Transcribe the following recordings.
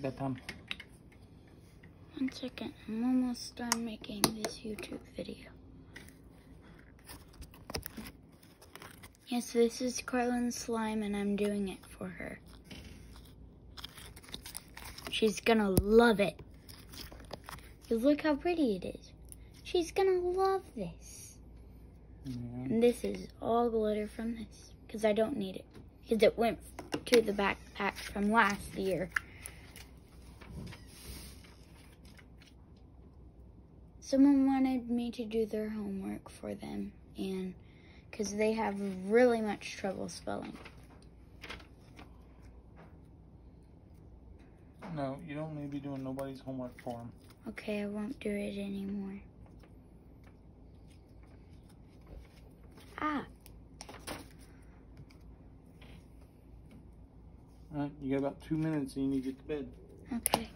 Bedtime. 1 second. I'm almost done making this YouTube video. Yes, this is Carlin's slime and I'm doing it for her. She's gonna love it. Because look how pretty it is. She's gonna love this. Yeah. And this is all glitter from this. Because I don't need it. Because it went to the backpack from last year. Someone wanted me to do their homework for them. And because they have really much trouble spelling. No, you don't need to be doing nobody's homework for them. Okay, I won't do it anymore. Ah. Alright, you got about 2 minutes and you need to get to bed. Okay.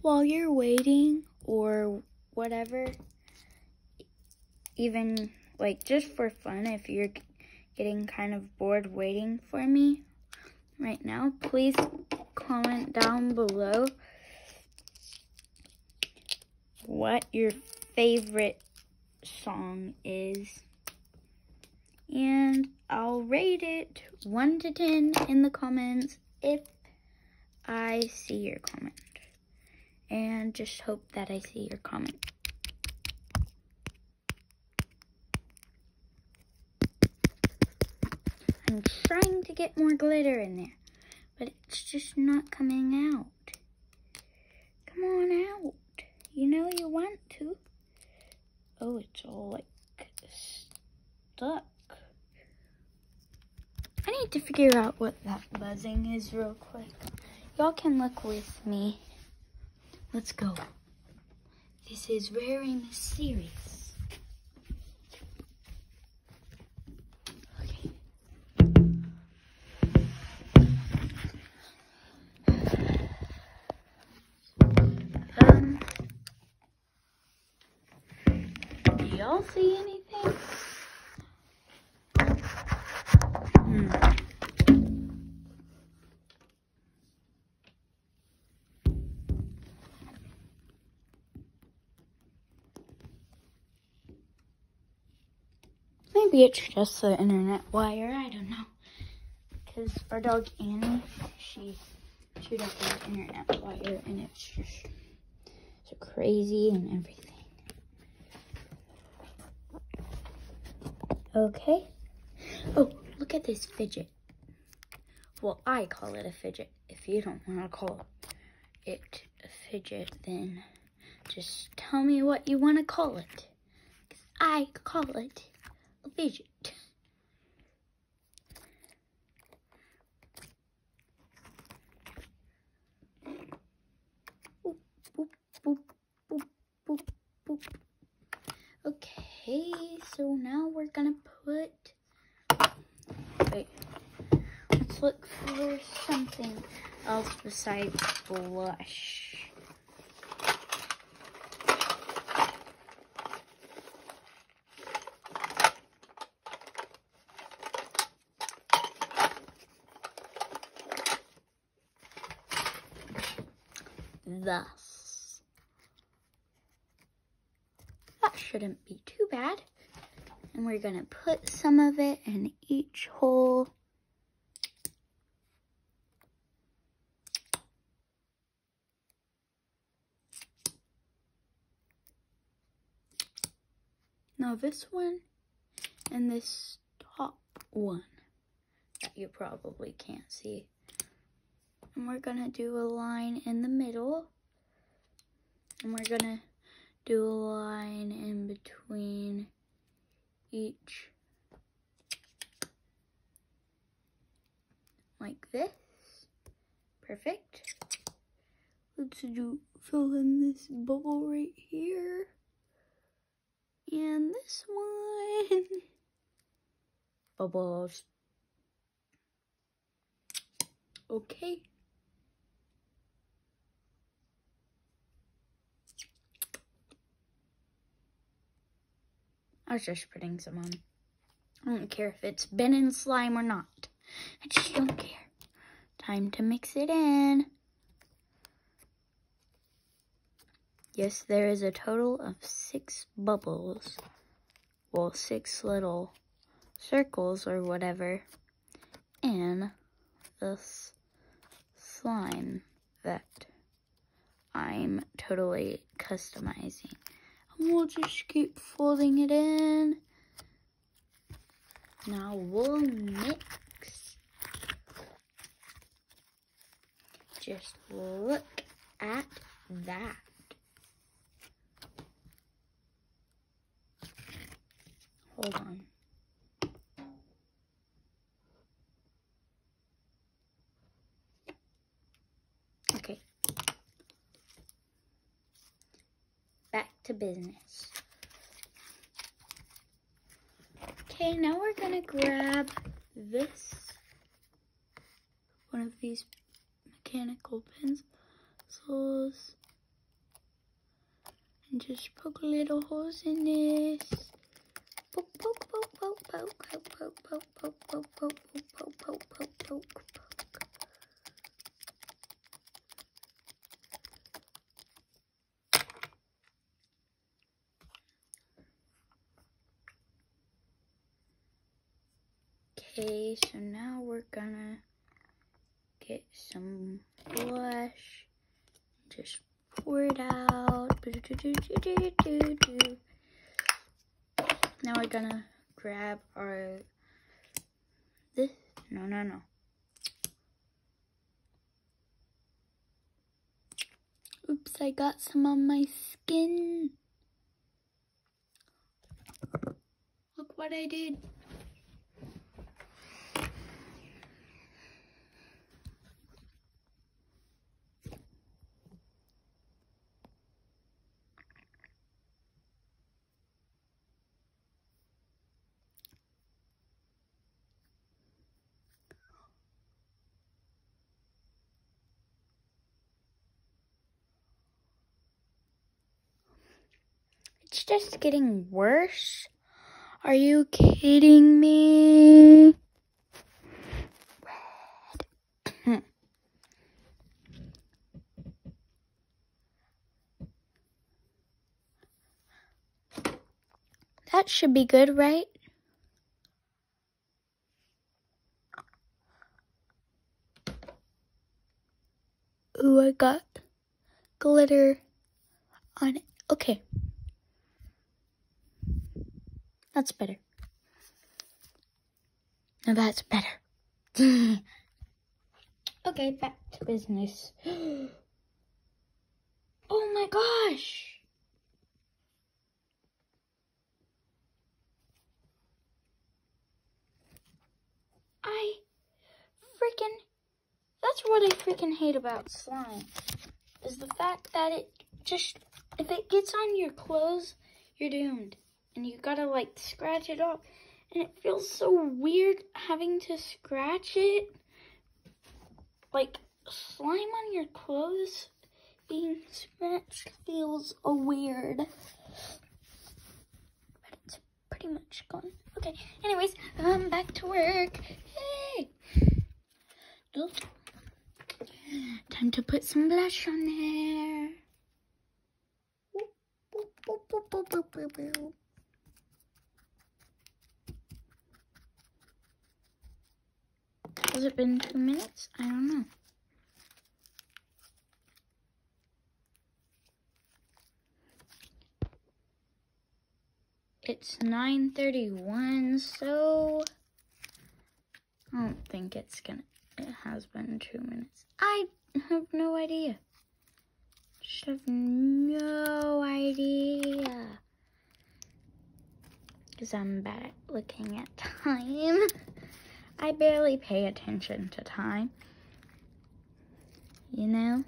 while you're waiting or whatever, even like just for fun, if you're getting kind of bored waiting for me right now, please comment down below what your favorite song is. And I'll rate it 1 to 10 in the comments if I see your comment. And just hope that I see your comment. I'm trying to get more glitter in there, but it's just not coming out. Come on out. You know you want to. Oh, it's all like stuck. I need to figure out what that buzzing is real quick. Y'all can look with me. Let's go. This is very mysterious. Okay. Do y'all see anything? Maybe it's just the internet wire, I don't know. Because our dog Annie, she chewed up the internet wire and it's just so crazy and everything. Okay. Oh, look at this fidget. Well, I call it a fidget. If you don't want to call it a fidget, then just tell me what you want to call it. 'Cause I call it a fidget. Boop, boop, boop, boop, boop, boop. Okay, so now we're gonna put, wait, let's look for something else besides blush. Thus. That shouldn't be too bad. And we're gonna put some of it in each hole. Now this one and this top one that you probably can't see. And we're gonna do a line in the middle. And we're gonna do a line in between each, like this. Perfect. Let's fill in this bubble right here. And this one. Bubbles. Okay. I was just putting some on. I don't care if it's been in slime or not. I just don't care. Time to mix it in. Yes, there is a total of 6 bubbles. Well, 6 little circles or whatever in this slime that I'm totally customizing. And we'll just keep folding it in. Now we'll mix. Just look at that. Hold on. Okay. Back to business. Okay, now we're gonna grab this, one of these mechanical pencils, And just poke little holes in this. Poke, poke, poke, poke, poke, poke, poke, poke, poke, poke, poke, poke, poke, poke, poke, poke. Okay, so now we're gonna get some blush. Just pour it out. Now we're gonna grab our No. Oops, I got some on my skin. Look what I did. It's just getting worse. Are you kidding me? Red. That should be good, right? Ooh, I got glitter on it. Okay. That's better. Now that's better. Okay, back to business. Oh my gosh! That's what I freaking hate about slime. Is the fact that it just, if it gets on your clothes, you're doomed. And you gotta like scratch it off. And it feels so weird having to scratch it. Like slime on your clothes being scratched feels weird. But it's pretty much gone. Okay, anyways, back to work. Hey! Time to put some blush on there. Has it been 2 minutes? I don't know. It's 9:31, so I don't think it has been 2 minutes. I have no idea. Just have no idea. Because I'm bad at looking at time. I barely pay attention to time. You know?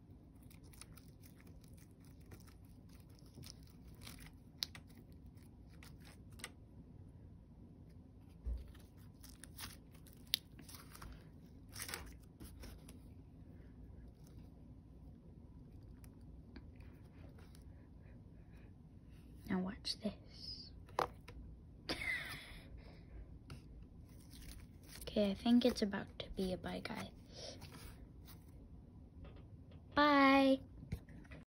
Now watch this. Okay, I think it's about to be a bye, guys. Bye.